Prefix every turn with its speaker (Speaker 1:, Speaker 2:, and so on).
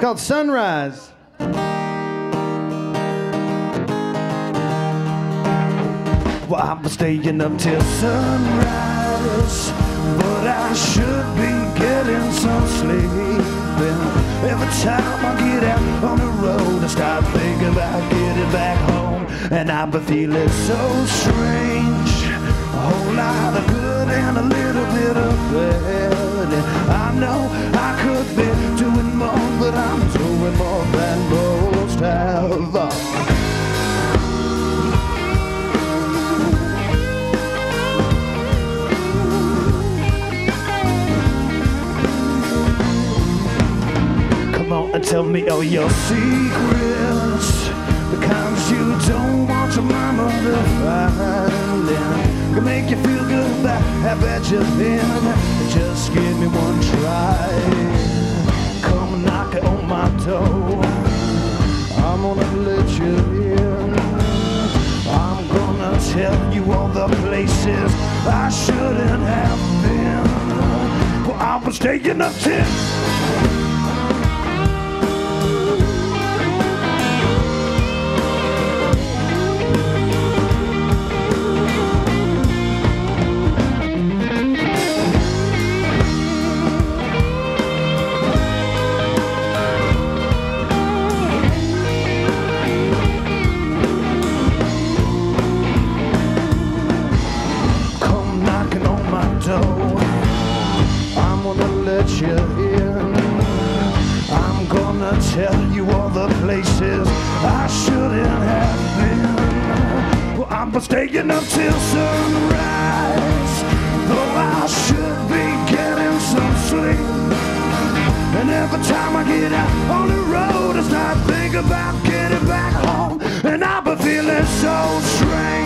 Speaker 1: called Sunrise. Well, I'm staying up till sunrise, but I should be getting some sleep. Every time I get out on the road, I start thinking about getting back home, and I've been feeling so strange. A whole lot of good and a little bit of bad. And I know I could be doing more, but I'm doing more than most have. And tell me all your secrets, the kinds you don't want your mama to find, and can make you feel good about how bad you've been. Just give me one try. Come knock it on my door, I'm gonna let you in. I'm gonna tell you all the places I shouldn't have been. Well, I've been staying up till you in. I'm gonna tell you all the places I shouldn't have been. Well, I'm staying up till sunrise, though I should be getting some sleep. And every time I get out on the road, I start thinking about getting back home, and I've been feeling so strange.